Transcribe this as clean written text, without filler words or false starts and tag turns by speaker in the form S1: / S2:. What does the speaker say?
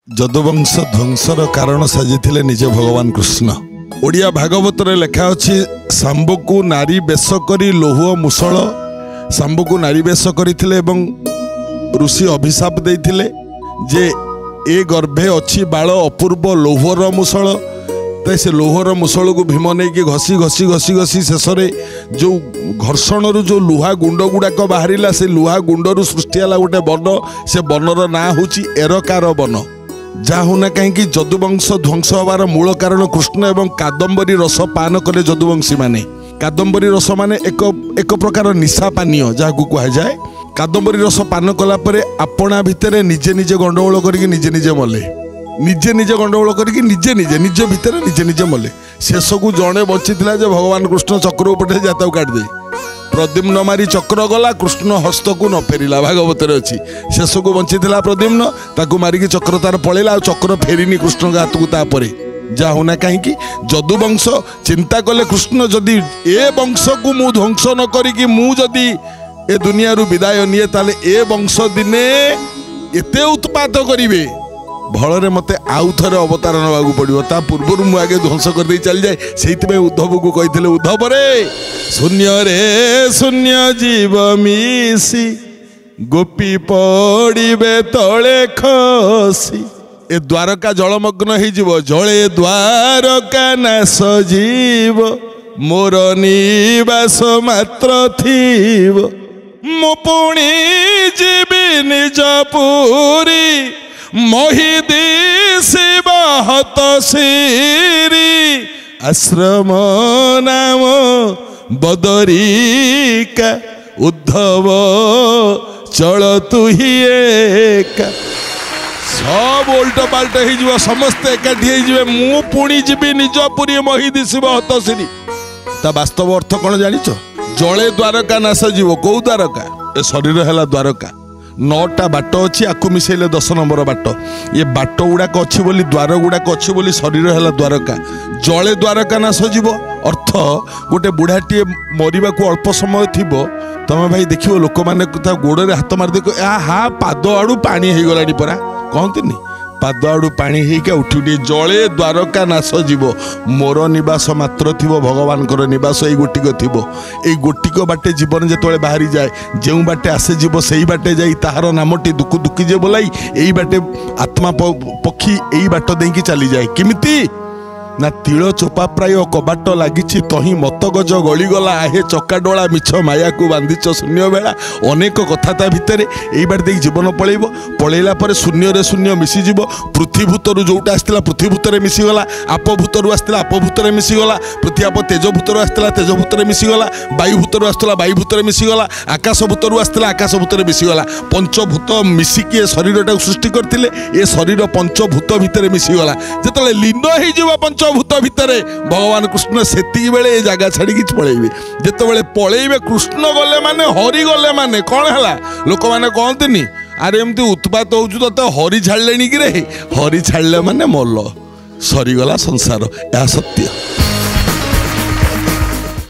S1: ଯଦୁବଂଶ ଧ୍ୱଂସର କାରଣ ସାଜିଥିଲେ ନିଜେ ଭଗବାନ କୃଷ୍ଣ। ଓଡ଼ିଆ ଭାଗବତରେ ଲେଖା ଅଛି, ଶାମ୍ବକୁ ନାରୀ ବେଶ କରି ଲୌହ ମୁଷଳ ଶାମ୍ବକୁ ନାରୀ ବେଶ କରିଥିଲେ ଏବଂ ଋଷି ଅଭିଶାପ ଦେଇଥିଲେ ଯେ ଏ ଗର୍ଭେ ଅଛି ବାଳ ଅପୂର୍ବ ଲୌହର ମୁଷଳ। ସେ ଲୌହର ମୁଷଳକୁ ଭୀମ ନେଇକି ଘଷି ଘଷି ଘଷି ଘଷି ଶେଷରେ ଯେଉଁ ଘର୍ଷଣରୁ ଯେଉଁ ଲୁହା ଗୁଣ୍ଡ ଗୁଡ଼ାକ ବାହାରିଲା, ସେ ଲୁହା ଗୁଣ୍ଡରୁ ସୃଷ୍ଟି ହେଲା ଗୋଟେ ବନ। ସେ ବନର ନାଁ ହେଉଛି ଏରକାର ବନ। ଯାହା ହେଉନା କାହିଁକି ଯଦୁବଂଶ ଧ୍ୱଂସ ହେବାର ମୂଳ କାରଣ କୃଷ୍ଣ ଏବଂ କାଦମ୍ବରୀ ରସ ପାନ କଲେ ଯଦୁବଂଶୀ ମାନେ। କାଦମ୍ବରୀ ରସ ମାନେ ଏକ ପ୍ରକାର ନିଶା ପାନୀୟ ଯାହାକୁ କୁହାଯାଏ। କାଦମ୍ବରୀ ରସ ପାନ କଲା ପରେ ଆପଣା ଭିତରେ ନିଜେ ନିଜେ ଗଣ୍ଡଗୋଳ କରିକି ନିଜେ ନିଜେ ମଲେ। ନିଜେ ନିଜେ ଗଣ୍ଡଗୋଳ କରିକି ନିଜ ଭିତରେ ନିଜେ ମଲେ। ଶେଷକୁ ଜଣେ ବଞ୍ଚିଥିଲା ଯେ ଭଗବାନ କୃଷ୍ଣ ଚକ୍ର ଉପଟେ ଯା ତାକୁ କାଟିଦେଇ ପ୍ରଦ୍ୟୁମ୍ନ ମାରି ଚକ୍ର ଗଲା, କୃଷ୍ଣ ହସ୍ତକୁ ନ ଫେରିଲା, ଭାଗବତରେ ଅଛି। ଶେଷକୁ ବଞ୍ଚିଥିଲା ପ୍ରଦ୍ୟୁମ୍ନ, ତାକୁ ମାରିକି ଚକ୍ର ତାର ପଳେଇଲା, ଆଉ ଚକ୍ର ଫେରିନି କୃଷ୍ଣଙ୍କ ହାତକୁ। ତାପରେ ଯାହା ହେଉନା କାହିଁକି ଯଦୁବଂଶ ଚିନ୍ତା କଲେ, କୃଷ୍ଣ ଯଦି ଏ ବଂଶକୁ ମୁଁ ଧ୍ୱଂସ ନ କରିକି ମୁଁ ଯଦି ଏ ଦୁନିଆରୁ ବିଦାୟ ନିଏ, ତାହେଲେ ଏ ବଂଶ ଦିନେ ଏତେ ଉତ୍ପାତ କରିବେ, ଫଳରେ ମୋତେ ଆଉ ଥରେ ଅବତାର ନେବାକୁ ପଡ଼ିବ। ତା ପୂର୍ବରୁ ମୁଁ ଆଗେ ଧ୍ୱଂସ କରିଦେଇ ଚାଲିଯାଏ। ସେଇଥିପାଇଁ ଉଦ୍ଧବକୁ କହିଥିଲେ, ଉଦ୍ଧବରେ ଶୂନ୍ୟରେ ଶୂନ୍ୟ ଜୀବ ମିଶି ଗୋପୀ ପଡ଼ିବେ ତଳେ ଖସି। ଏ ଦ୍ୱାରକା ଜଳମଗ୍ନ ହେଇଯିବ, ଜଳେ ଦ୍ୱାରକା ନାଶ ଯିବ, ମୋର ନିବାସ ମାତ୍ର ଥିବ। ମୁଁ ପୁଣି ଯିବି ନିଜ ପୁରୀ, ମୋହିଦି ଶିବ ହତ ଶିରି। ଆଶ୍ରମ ନାମ ବଦରିକା, ଉଦ୍ଧବ ଚଳ ତୁହି ଏକା। सब उल्ट पाल्ट हो, समस्ते एकाठी हो, मु पुणी जीवी निज पुरी मोहिदी शिव हतश्री। ता वास्तव अर्थ कौन जानिच? जले द्वारका नाश जीव। कौ द्वारका? ए शरीर है द्वारका। 9टा बाट अच्छी, आपको मिसेले 10 नंबर बाट। ये बाट गुड़ाक अच्छी बोली, द्वार गुड़ाक अच्छी बोली शरीर है द्वारका। जले द्वारका नाश जीव अर्थ गोटे बुढ़ाटीए मरवा को अल्प समय थी, तमें भाई देख लोक मैंने गोड़े हाथ मार देख, हा पाद आड़ू पानी हो गला परा कहती पाद आड़ू पानी होगा उठी उठी। जले द्वारका नाश जीव, मोर निवास मात्र थी, भगवान निवास यही गोटिक थी। यही गोटिक बाटे जीवन जो बाहरी जाए, जो बाटे आसे जीव से बाटे जा ताहार नामटी दुखु दुखी जे बोलाई, यही बाटे आत्मा पक्षी यही बाट देकी चली जाए। किमिति ना तिल चोपा प्राय कबाट लगी तही मत गज गलीगला, आहे चकाडोला मिछ माया को बांधिच शून्य बेला। अनेक कथा ता भितर यही बाट देख जीवन पलैब। पलैला पर शून्य शून्य मिसीज। पृथ्वीभूतर जोटा आसला पृथ्वीभूतर मिसीगला, आपभूतर आसला आपभूतर मिसीगला, पृथ्वी आप तेजभूतर आसला तेजभूतर मिसीगला, वायुभूतर आसला वायुभूतर मिसीगला, आकाशभूतर आसला आकाशभूतर मिसीगला। पंचभूत मिसिकी शरीर सृष्टि करथिले, ए शरीर पंचभूत भितर मिसीगला। जेतले लीन हो पंचभूत भितरे भगवान कृष्ण सेतिकी बेले ए जगह छाड़ी पलैबे। जितेबाला पलैबे कृष्ण गले माने हरि गले माने कौन है? लोक मैंने कहते अरे एमती उत्पात हो तो हरि छाड़े कि रे, हरि छाड़े माने मल, सरीगला संसार। यह सत्य।